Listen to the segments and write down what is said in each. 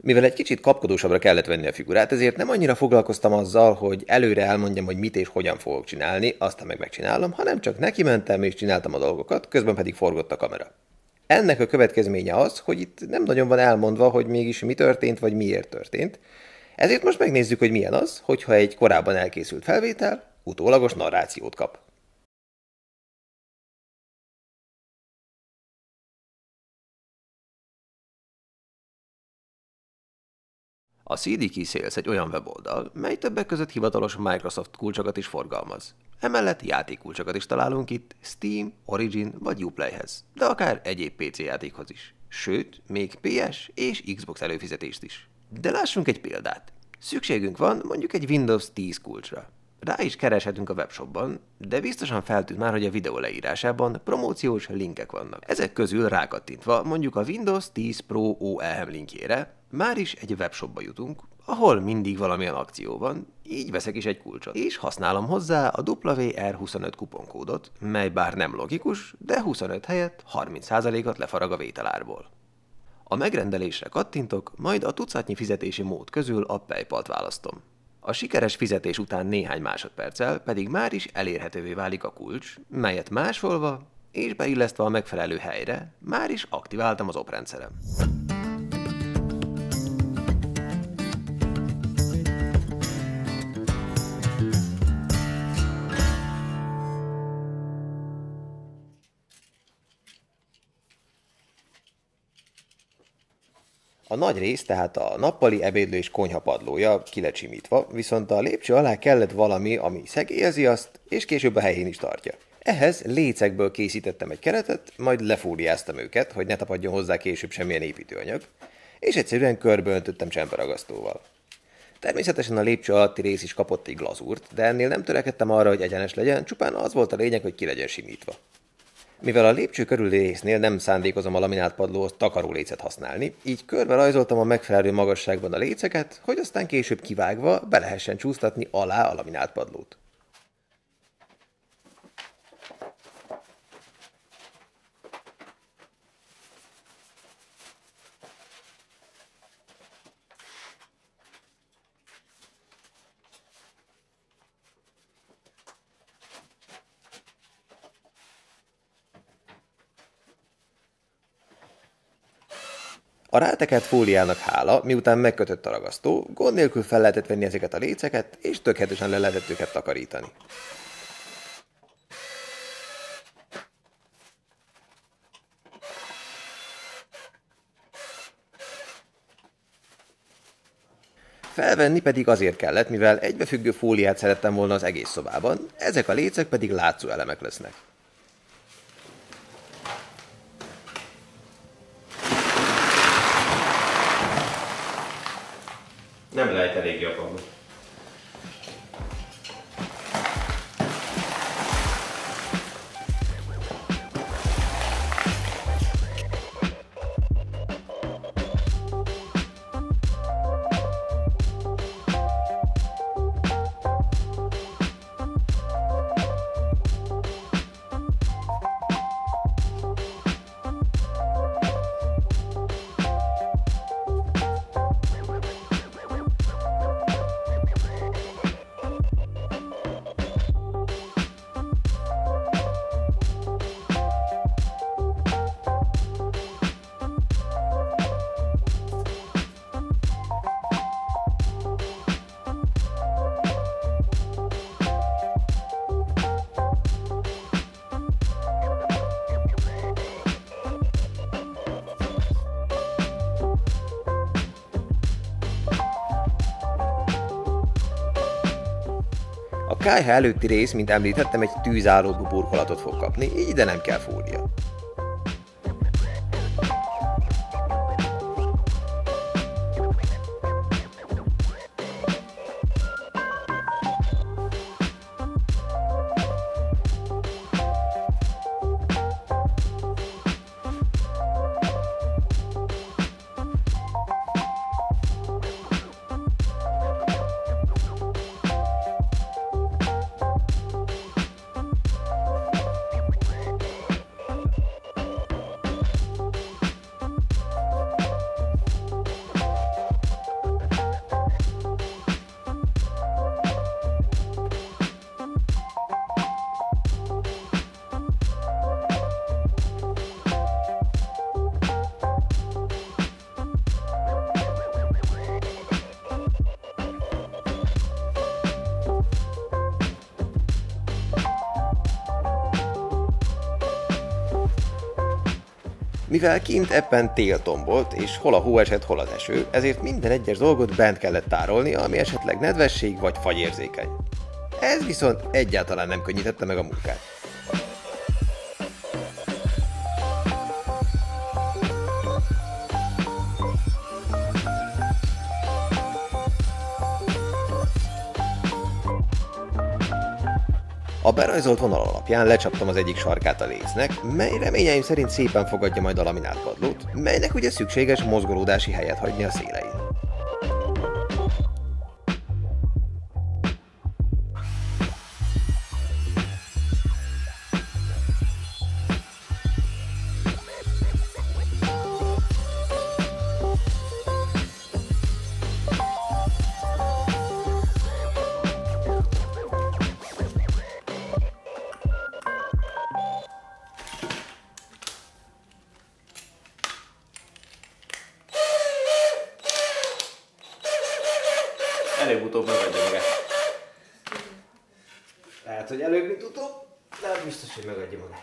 Mivel egy kicsit kapkodósabbra kellett venni a figurát, ezért nem annyira foglalkoztam azzal, hogy előre elmondjam, hogy mit és hogyan fogok csinálni, aztán meg megcsinálom, hanem csak nekimentem és csináltam a dolgokat, közben pedig forgott a kamera. Ennek a következménye az, hogy itt nem nagyon van elmondva, hogy mégis mi történt, vagy miért történt. Ezért most megnézzük, hogy milyen az, hogyha egy korábban elkészült felvétel utólagos narrációt kap. A CD Key Sales egy olyan weboldal, mely többek között hivatalos Microsoft kulcsokat is forgalmaz. Emellett játékkulcsokat is találunk itt Steam, Origin vagy Uplayhez, de akár egyéb PC játékhoz is. Sőt, még PS és Xbox előfizetést is. De lássunk egy példát. Szükségünk van mondjuk egy Windows 10 kulcsra. Rá is kereshetünk a webshopban, de biztosan feltűnt már, hogy a videó leírásában promóciós linkek vannak. Ezek közül rákattintva mondjuk a Windows 10 Pro OEM linkjére már is egy webshopba jutunk, ahol mindig valamilyen akció van, így veszek is egy kulcsot, és használom hozzá a WR25 kuponkódot, mely bár nem logikus, de 25 helyett 30%-ot lefarag a vételárból. A megrendelésre kattintok, majd a tucatnyi fizetési mód közül a PayPal-t választom. A sikeres fizetés után néhány másodperccel pedig már is elérhetővé válik a kulcs, melyet másolva és beillesztve a megfelelő helyre már is aktiváltam az oprendszerem. A nagy rész, tehát a nappali, ebédlő és konyha padlója ki lett simítva, viszont a lépcső alá kellett valami, ami szegélyezi azt, és később a helyén is tartja. Ehhez lécekből készítettem egy keretet, majd lefóliáztam őket, hogy ne tapadjon hozzá később semmilyen építőanyag, és egyszerűen körbe öntöttem csemperagasztóval. Természetesen a lépcső alatti rész is kapott egy glazúrt, de ennél nem törekedtem arra, hogy egyenes legyen, csupán az volt a lényeg, hogy ki legyen simítva. Mivel a lépcső körüli résznél nem szándékozom a laminált padlóhoz takarólécet használni, így körbe rajzoltam a megfelelő magasságban a léceket, hogy aztán később kivágva be lehessen csúsztatni alá a laminált padlót. A rátekert fóliának hála, miután megkötött a ragasztó, gond nélkül fel lehetett venni ezeket a léceket, és tökéletesen le lehetett őket takarítani. Felvenni pedig azért kellett, mivel egybefüggő fóliát szerettem volna az egész szobában, ezek a lécek pedig látszó elemek lesznek. Nem lehet eléggé a padló. A kályha előtti rész, mint említettem, egy tűzállódó burkolatot fog kapni, így ide nem kell fólia. Mivel kint ebben tél tombolt, és hol a hó esett, hol az eső, ezért minden egyes dolgot bent kellett tárolni, ami esetleg nedvesség vagy fagyérzékeny. Ez viszont egyáltalán nem könnyítette meg a munkát. A berajzolt vonal alapján lecsaptam az egyik sarkát a lécnek, mely reményeim szerint szépen fogadja majd a laminált padlót, melynek ugye szükséges mozgolódási helyet hagyni a szélein. Előbb-utóbb megadja magát. Lehet, hogy előbb, mint utóbb, de az biztos, hogy megadja magát.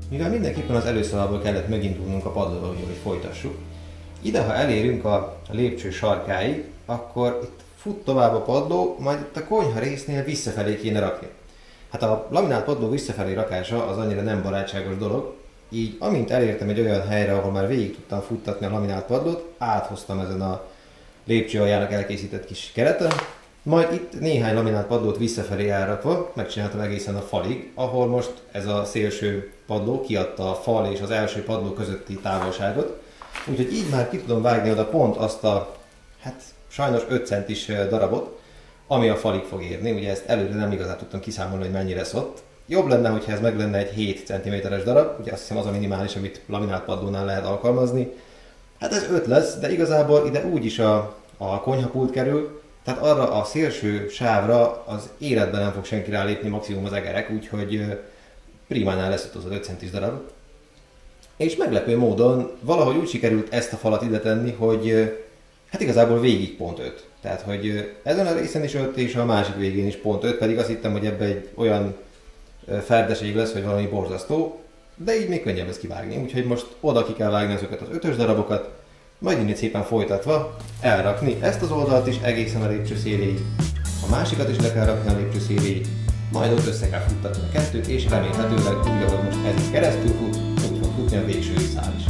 Mivel mindenképpen az előszobából kellett megindulnunk a padlóra, hogy folytassuk, ide, ha elérünk a lépcső sarkáig, akkor itt fut tovább a padló, majd itt a konyha résznél visszafelé kéne rakni. Hát a laminált padló visszafelé rakása az annyira nem barátságos dolog, így amint elértem egy olyan helyre, ahol már végig tudtam futtatni a laminált padlót, áthoztam ezen a lépcső aljának elkészített kis kereten, majd itt néhány laminált padlót visszafelé elrakva megcsináltam egészen a falig, ahol most ez a szélső padló kiadta a fal és az első padló közötti távolságot, úgyhogy így már ki tudom vágni oda pont azt a, hát sajnos 5 centis darabot, ami a falig fog érni. Ugye ezt előre nem igazán tudtam kiszámolni, hogy mennyire szott. Jobb lenne, hogyha ez meg lenne egy 7 cm-es darab, ugye azt hiszem az a minimális, amit laminált padlónál lehet alkalmazni. Hát ez 5 lesz, de igazából ide úgyis a konyhapult kerül, tehát arra a szélső sávra az életben nem fog senki rálépni, maximum az egerek, úgyhogy primánál lesz ott az 5 centis darab. És meglepő módon valahogy úgy sikerült ezt a falat ide tenni, hogy hát igazából végig pont 5. Tehát, hogy ezen a részen is 5, és a másik végén is pont 5, pedig azt hittem, hogy ebbe egy olyan ferdeség lesz, hogy valami borzasztó, de így még könnyebb ezt kivágni. Úgyhogy most oda ki kell vágni azokat az 5-ös darabokat, majd innen szépen folytatva elrakni ezt az oldalt is egészen a lépcső széléig, a másikat is le kell rakni a lépcső széléig, majd ott össze kell futtatni a kettőt, és remélhetőleg úgy, ahogy most ez is keresztül fut, úgy fog futni a végső szál is.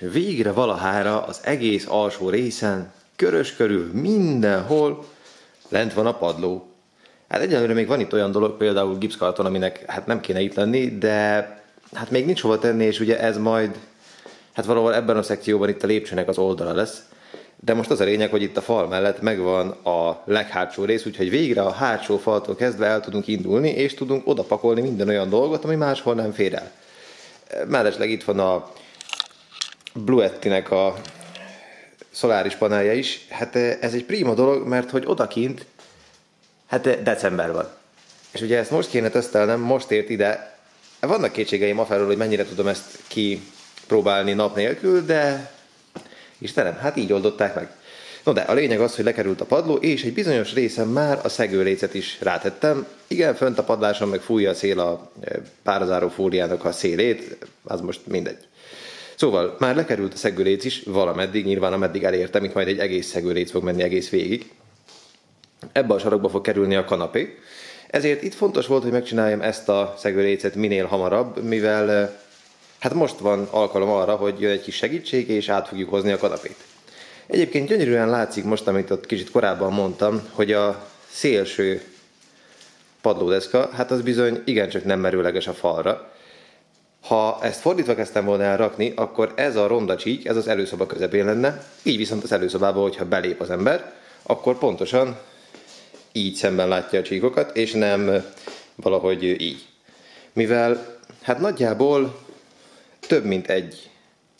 végre valahára az egész alsó részen, körös körül, mindenhol lent van a padló. Hát egyelőre még van itt olyan dolog, például gipszkarton, aminek hát nem kéne itt lenni, de hát még nincs hova tenni, és ugye ez majd hát valahol ebben a szekcióban itt a lépcsőnek az oldala lesz. De most az a lényeg, hogy itt a fal mellett megvan a leghátsó rész, úgyhogy végre a hátsó faltól kezdve el tudunk indulni, és tudunk oda pakolni minden olyan dolgot, ami máshol nem fér el. Mellesleg itt van a Bluettinek a szoláris panelje is. Hát ez egy prima dolog, mert hogy odakint hát december van. És ugye ezt most kéne tesztelnem, most ért ide. Vannak kétségeim afelől, hogy mennyire tudom ezt kipróbálni nap nélkül, de Istenem, hát így oldották meg. No de a lényeg az, hogy lekerült a padló, és egy bizonyos részen már a szegőlécet is rátettem. Igen, fönt a padláson meg fújja a szél a párazáró fóliának a szélét, az most mindegy. Szóval már lekerült a szegőléc is valameddig, nyilván ameddig elértem, itt majd egy egész szegőléc fog menni egész végig. Ebbe a sarokba fog kerülni a kanapé. Ezért itt fontos volt, hogy megcsináljam ezt a szegőlécet minél hamarabb, mivel hát most van alkalom arra, hogy jön egy kis segítség, és át fogjuk hozni a kanapét. Egyébként gyönyörűen látszik most, amit ott kicsit korábban mondtam, hogy a szélső padlódeszka, hát az bizony igencsak nem merőleges a falra. Ha ezt fordítva kezdtem volna el rakni, akkor ez a ronda csík, ez az előszoba közepén lenne, így viszont az előszobába, hogyha belép az ember, akkor pontosan így szemben látja a csíkokat, és nem valahogy így. Mivel hát nagyjából több mint egy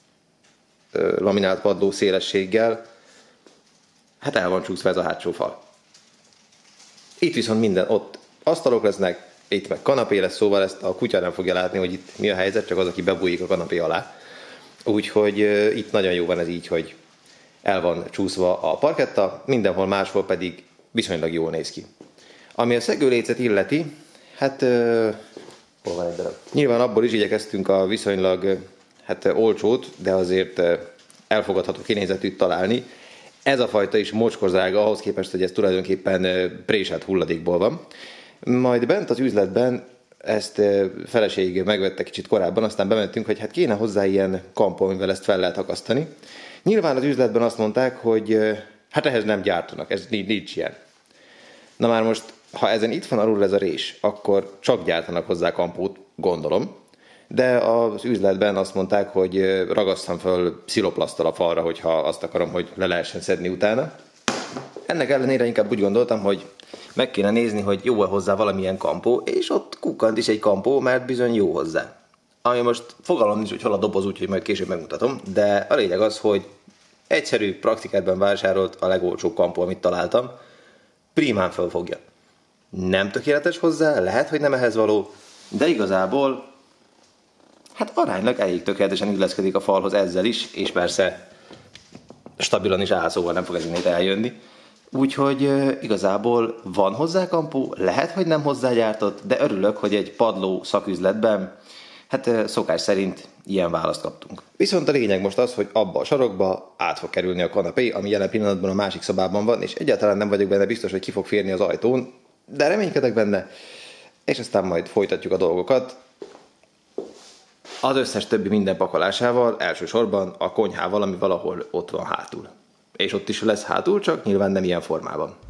laminált padló szélességgel hát el van csúszva ez a hátsó fal. Itt viszont minden, ott asztalok lesznek, itt meg kanapé lesz, szóval ezt a kutya nem fogja látni, hogy itt mi a helyzet, csak az, aki bebújik a kanapé alá. Úgyhogy itt nagyon jó van ez így, hogy el van csúszva a parketta, mindenhol máshol pedig viszonylag jól néz ki. Ami a szegőlécet illeti, hát hol van egy darab? Nyilván abból is igyekeztünk a viszonylag olcsót, de azért elfogadható kinézetűt találni. Ez a fajta is mocskos drága ahhoz képest, hogy ez tulajdonképpen préselt hulladékból van. Majd bent az üzletben ezt feleség megvette kicsit korábban, aztán bementünk, hogy hát kéne hozzá ilyen kampó, amivel ezt fel lehet akasztani. Nyilván az üzletben azt mondták, hogy hát ehhez nem gyártanak, ez nincs ilyen. Na már most, ha ezen itt van alul ez a rés, akkor csak gyártanak hozzá kampót, gondolom. De az üzletben azt mondták, hogy ragasszam föl sziloplaszttal a falra, hogyha azt akarom, hogy le lehessen szedni utána. Ennek ellenére inkább úgy gondoltam, hogy meg kéne nézni, hogy jó-e hozzá valamilyen kampó, és ott kukkant is egy kampó, mert bizony jó hozzá. Ami most fogalmam nincs, hogy hol a doboz, úgyhogy majd később megmutatom, de a lényeg az, hogy egyszerű, praktikátban vásárolt a legolcsóbb kampó, amit találtam, primán fölfogja. Nem tökéletes hozzá, lehet, hogy nem ehhez való, de igazából hát aránylag elég tökéletesen illeszkedik a falhoz ezzel is, és persze stabilan is áll, szóval nem fog ez innét eljönni. Úgyhogy igazából van hozzá kampó, lehet, hogy nem hozzágyártott, de örülök, hogy egy padló szaküzletben hát szokás szerint ilyen választ kaptunk. Viszont a lényeg most az, hogy abba a sarokba át fog kerülni a kanapé, ami jelen pillanatban a másik szobában van, és egyáltalán nem vagyok benne biztos, hogy ki fog férni az ajtón, de reménykedek benne, és aztán majd folytatjuk a dolgokat. Az összes többi minden pakolásával, elsősorban a konyhával, ami valahol ott van hátul. És ott is lesz hátul, csak nyilván nem ilyen formában.